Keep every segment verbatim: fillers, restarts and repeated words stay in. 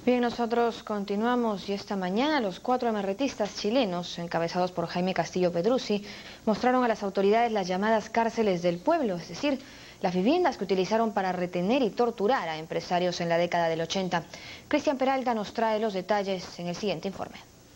Bien, nosotros continuamos y esta mañana los cuatro amarretistas chilenos, encabezados por Jaime Castillo Petruzzi, mostraron a las autoridades las llamadas cárceles del pueblo, es decir, las viviendas que utilizaron para retener y torturar a empresarios en la década del ochenta. Cristian Peralta nos trae los detalles en el siguiente informe.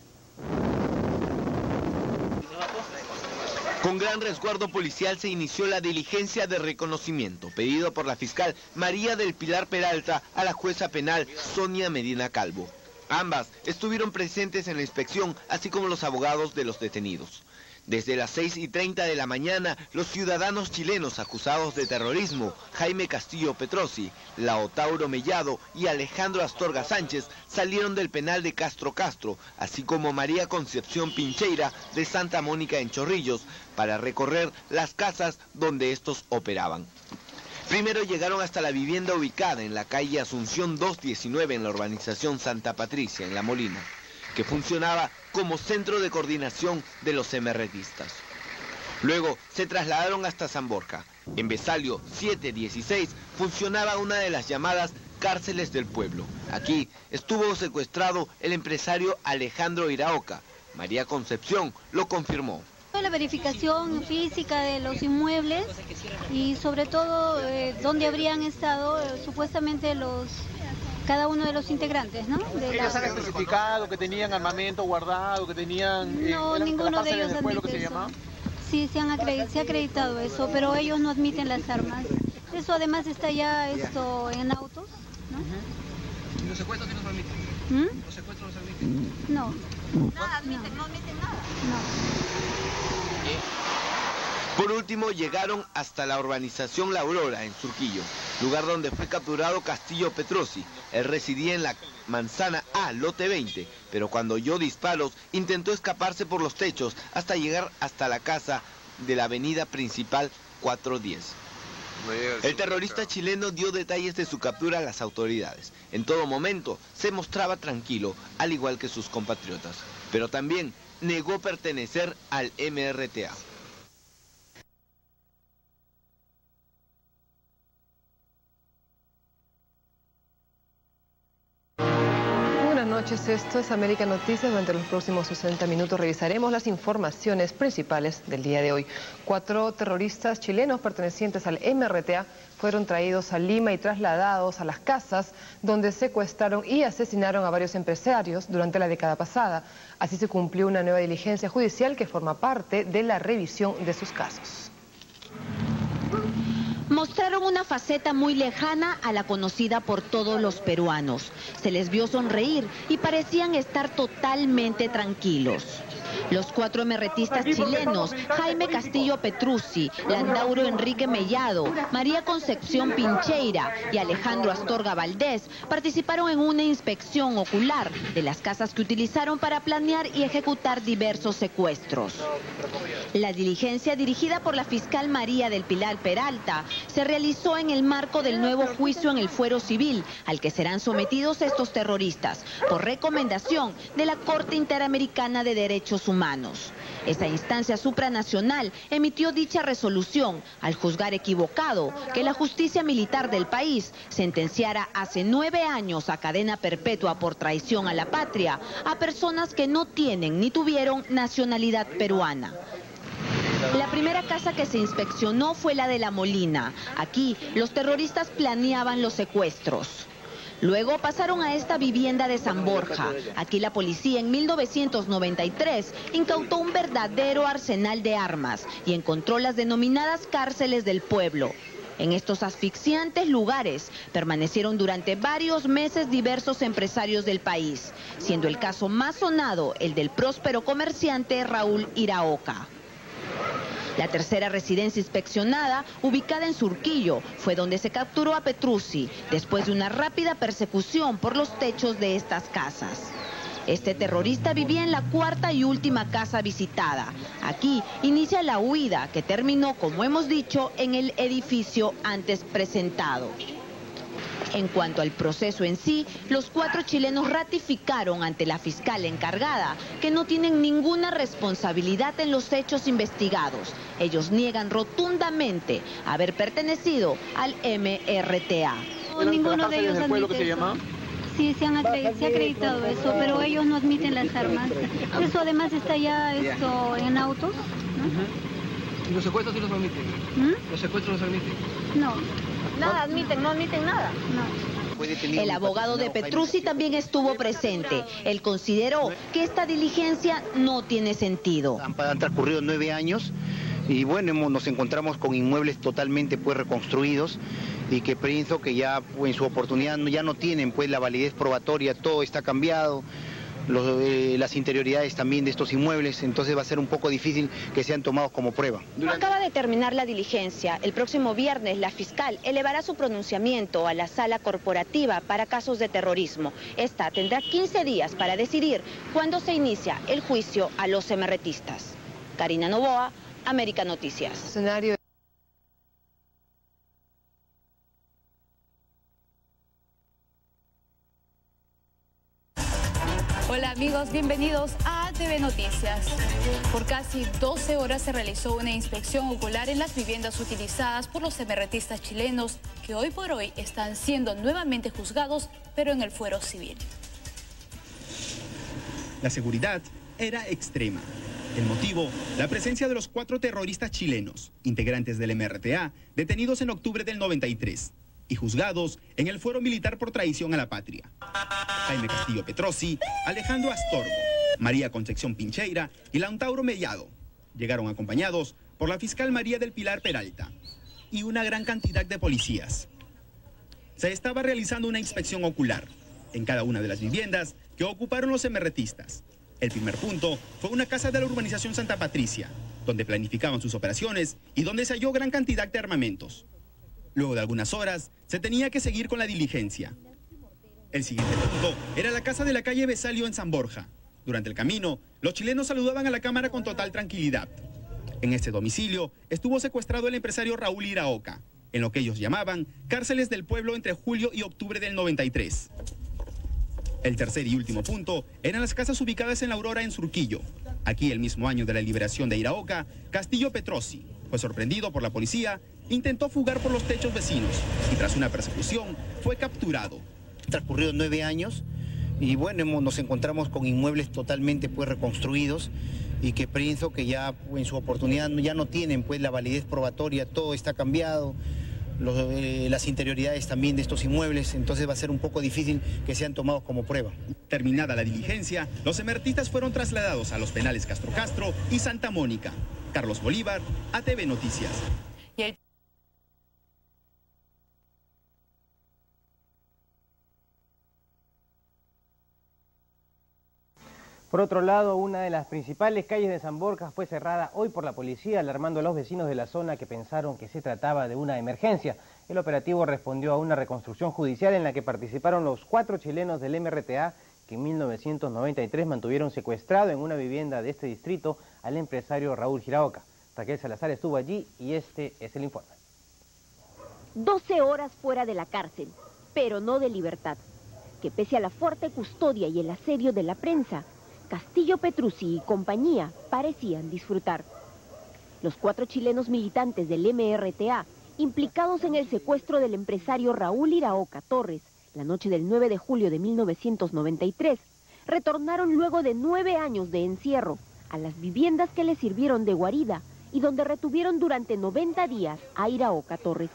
Con gran resguardo policial se inició la diligencia de reconocimiento pedido por la fiscal María del Pilar Peralta a la jueza penal Sonia Medina Calvo. Ambas estuvieron presentes en la inspección, así como los abogados de los detenidos. Desde las seis y treinta de la mañana, los ciudadanos chilenos acusados de terrorismo, Jaime Castillo Petruzzi, Laotauro Mellado y Alejandro Astorga Sánchez, salieron del penal de Castro Castro, así como María Concepción Pincheira de Santa Mónica en Chorrillos, para recorrer las casas donde estos operaban. Primero llegaron hasta la vivienda ubicada en la calle Asunción doscientos diecinueve en la urbanización Santa Patricia, en La Molina, que funcionaba como centro de coordinación de los emerretistas. Luego se trasladaron hasta San Borja. En Besalio setecientos dieciséis funcionaba una de las llamadas cárceles del pueblo. Aquí estuvo secuestrado el empresario Alejandro Iraoka. María Concepción lo confirmó. La verificación física de los inmuebles y sobre todo eh, dónde habrían estado eh, supuestamente los cada uno de los integrantes, ¿no? De ¿Ellos la... han especificado que tenían armamento guardado, que tenían... No, eh, ninguno de ellos del pueblo admite que se eso. llama? Sí, se, han acreditado, se ha acreditado eso, pero ellos no admiten las armas. Eso además está ya esto en autos, ¿no? ¿Y los secuestros sí los admiten? ¿Mm? ¿Los secuestros los admiten? No. Nada, admiten, no admiten nada. No. Por último, llegaron hasta la urbanización La Aurora, en Surquillo, lugar donde fue capturado Castillo Petruzzi. Él residía en la manzana A, lote veinte, pero cuando oyó disparos, intentó escaparse por los techos hasta llegar hasta la casa de la avenida principal cuatrocientos diez. El terrorista chileno dio detalles de su captura a las autoridades. En todo momento se mostraba tranquilo, al igual que sus compatriotas, pero también negó pertenecer al M R T A. Buenas noches, esto es América Noticias. Durante los próximos sesenta minutos revisaremos las informaciones principales del día de hoy. Cuatro terroristas chilenos pertenecientes al M R T A fueron traídos a Lima y trasladados a las casas donde secuestraron y asesinaron a varios empresarios durante la década pasada. Así se cumplió una nueva diligencia judicial que forma parte de la revisión de sus casos. Mostraron una faceta muy lejana a la conocida por todos los peruanos. Se les vio sonreír y parecían estar totalmente tranquilos. Los cuatro emerretistas chilenos, Jaime Castillo Petruzzi, Landauro Enrique Mellado, María Concepción Pincheira y Alejandro Astorga Valdés, participaron en una inspección ocular de las casas que utilizaron para planear y ejecutar diversos secuestros. La diligencia, dirigida por la fiscal María del Pilar Peralta, se realizó en el marco del nuevo juicio en el fuero civil al que serán sometidos estos terroristas, por recomendación de la Corte Interamericana de Derechos Humanos. Esa instancia supranacional emitió dicha resolución al juzgar equivocado que la justicia militar del país sentenciara hace nueve años a cadena perpetua por traición a la patria a personas que no tienen ni tuvieron nacionalidad peruana. La primera casa que se inspeccionó fue la de La Molina. Aquí los terroristas planeaban los secuestros. Luego pasaron a esta vivienda de San Borja. Aquí la policía en mil novecientos noventa y tres incautó un verdadero arsenal de armas y encontró las denominadas cárceles del pueblo. En estos asfixiantes lugares permanecieron durante varios meses diversos empresarios del país, siendo el caso más sonado el del próspero comerciante Raúl Iraoka. La tercera residencia inspeccionada, ubicada en Surquillo, fue donde se capturó a Petruzzi, después de una rápida persecución por los techos de estas casas. Este terrorista vivía en la cuarta y última casa visitada. Aquí inicia la huida, que terminó, como hemos dicho, en el edificio antes presentado. En cuanto al proceso en sí, los cuatro chilenos ratificaron ante la fiscal encargada que no tienen ninguna responsabilidad en los hechos investigados. Ellos niegan rotundamente haber pertenecido al M R T A. No, ninguno de ellos del pueblo que se admite eso. llama? Sí, se, han acre se ha acreditado eso, pero ellos no admiten las armas. Eso además está ya esto en autos, ¿no? Uh-huh. ¿Y los secuestros sí los admiten? ¿Mm? ¿Los secuestros los admiten? No. Nada admiten, no admiten nada. No. El abogado de Petruzzi también estuvo presente. Él consideró que esta diligencia no tiene sentido. Han, han transcurrido nueve años y bueno, hemos, nos encontramos con inmuebles totalmente pues reconstruidos y que pienso que ya pues, en su oportunidad ya no tienen pues la validez probatoria, todo está cambiado. Los, eh, las interioridades también de estos inmuebles, entonces va a ser un poco difícil que sean tomados como prueba. Acaba de terminar la diligencia. El próximo viernes la fiscal elevará su pronunciamiento a la sala corporativa para casos de terrorismo. Esta tendrá quince días para decidir cuándo se inicia el juicio a los emerretistas. Karina Novoa, América Noticias. Escenario Hola amigos, bienvenidos a A T V Noticias. Por casi doce horas se realizó una inspección ocular en las viviendas utilizadas por los emerretistas chilenos que hoy por hoy están siendo nuevamente juzgados, pero en el fuero civil. La seguridad era extrema. El motivo, la presencia de los cuatro terroristas chilenos, integrantes del M R T A, detenidos en octubre del noventa y tres. Y juzgados en el fuero militar por traición a la patria. Jaime Castillo Petruzzi, Alejandro Astorgo, María Concepción Pincheira y Lautauro Mellado llegaron acompañados por la fiscal María del Pilar Peralta y una gran cantidad de policías. Se estaba realizando una inspección ocular en cada una de las viviendas que ocuparon los emerretistas. El primer punto fue una casa de la urbanización Santa Patricia, donde planificaban sus operaciones y donde se halló gran cantidad de armamentos. Luego de algunas horas, se tenía que seguir con la diligencia. El siguiente punto era la casa de la calle Besalio en San Borja. Durante el camino, los chilenos saludaban a la cámara con total tranquilidad. En este domicilio estuvo secuestrado el empresario Raúl Iraoka, en lo que ellos llamaban cárceles del pueblo entre julio y octubre del noventa y tres. El tercer y último punto eran las casas ubicadas en La Aurora en Surquillo. Aquí, el mismo año de la liberación de Iraoka, Castillo Petruzzi fue sorprendido por la policía, intentó fugar por los techos vecinos y tras una persecución fue capturado. Transcurrido nueve años y bueno, hemos, nos encontramos con inmuebles totalmente pues reconstruidos y que pienso que ya pues, en su oportunidad ya no tienen pues la validez probatoria, todo está cambiado. Los, eh, las interioridades también de estos inmuebles, entonces va a ser un poco difícil que sean tomados como prueba. Terminada la diligencia, los emerretistas fueron trasladados a los penales Castro Castro y Santa Mónica. Carlos Bolívar, A T V Noticias. Y el... Por otro lado, una de las principales calles de San Borja fue cerrada hoy por la policía, alarmando a los vecinos de la zona que pensaron que se trataba de una emergencia. El operativo respondió a una reconstrucción judicial en la que participaron los cuatro chilenos del M R T A que en mil novecientos noventa y tres mantuvieron secuestrado en una vivienda de este distrito al empresario Raúl Iraoka. Raquel Salazar estuvo allí y este es el informe. doce horas fuera de la cárcel, pero no de libertad, que pese a la fuerte custodia y el asedio de la prensa, Castillo Petruzzi y compañía parecían disfrutar. Los cuatro chilenos militantes del M R T A, implicados en el secuestro del empresario Raúl Iraoka Torres, la noche del nueve de julio de mil novecientos noventa y tres, retornaron luego de nueve años de encierro a las viviendas que les sirvieron de guarida y donde retuvieron durante noventa días a Iraoka Torres.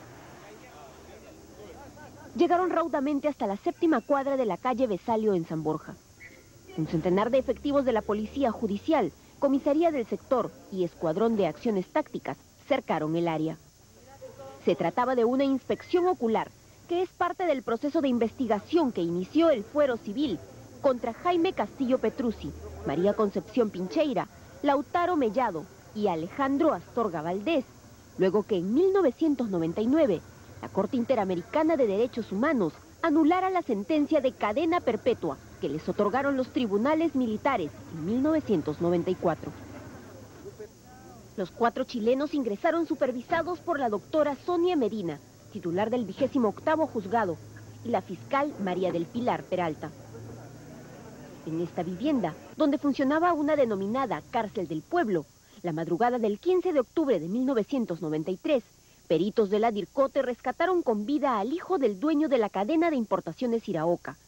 Llegaron raudamente hasta la séptima cuadra de la calle Besalio en San Borja. Un centenar de efectivos de la Policía Judicial, Comisaría del Sector y Escuadrón de Acciones Tácticas cercaron el área. Se trataba de una inspección ocular, que es parte del proceso de investigación que inició el fuero civil contra Jaime Castillo Petruzzi, María Concepción Pincheira, Lautaro Mellado y Alejandro Astorga Valdés, luego que en mil novecientos noventa y nueve la Corte Interamericana de Derechos Humanos anulara la sentencia de cadena perpetua que les otorgaron los tribunales militares en mil novecientos noventa y cuatro. Los cuatro chilenos ingresaron supervisados por la doctora Sonia Medina, titular del vigésimo octavo juzgado, y la fiscal María del Pilar Peralta. En esta vivienda, donde funcionaba una denominada cárcel del pueblo, la madrugada del quince de octubre de mil novecientos noventa y tres, peritos de la DIRCOTE rescataron con vida al hijo del dueño de la cadena de importaciones Iraoka,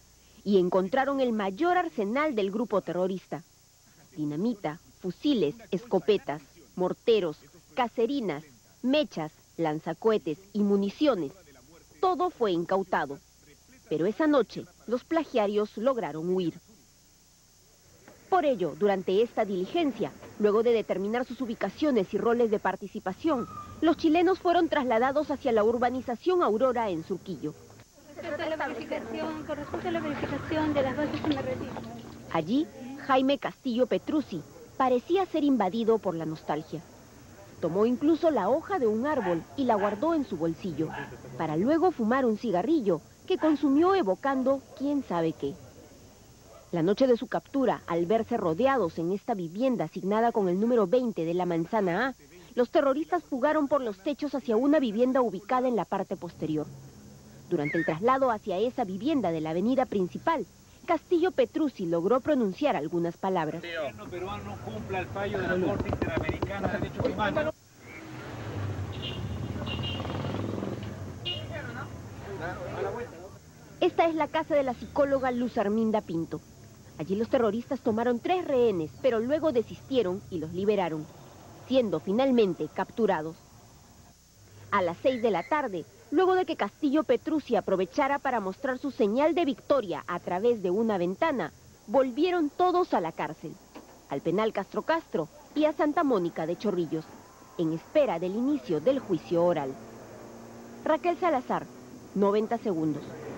y encontraron el mayor arsenal del grupo terrorista. Dinamita, fusiles, escopetas, morteros, caserinas, mechas, lanzacohetes y municiones. Todo fue incautado. Pero esa noche, los plagiarios lograron huir. Por ello, durante esta diligencia, luego de determinar sus ubicaciones y roles de participación, los chilenos fueron trasladados hacia la urbanización Aurora en Surquillo. Respecto a la verificación, con respecto a la verificación de las bases emergentistas. Allí, Jaime Castillo Petruzzi parecía ser invadido por la nostalgia. Tomó incluso la hoja de un árbol y la guardó en su bolsillo, para luego fumar un cigarrillo que consumió evocando quién sabe qué. La noche de su captura, al verse rodeados en esta vivienda asignada con el número veinte de la Manzana A, los terroristas fugaron por los techos hacia una vivienda ubicada en la parte posterior. Durante el traslado hacia esa vivienda de la avenida principal, Castillo Petruzzi logró pronunciar algunas palabras. El gobierno peruano cumpla el fallo de la Corte Interamericana de Derechos Humanos. Esta es la casa de la psicóloga Luz Arminda Pinto. Allí los terroristas tomaron tres rehenes, pero luego desistieron y los liberaron, siendo finalmente capturados. A las seis de la tarde, luego de que Castillo Petruzzi aprovechara para mostrar su señal de victoria a través de una ventana, volvieron todos a la cárcel, al penal Castro Castro y a Santa Mónica de Chorrillos, en espera del inicio del juicio oral. Raquel Salazar, noventa segundos.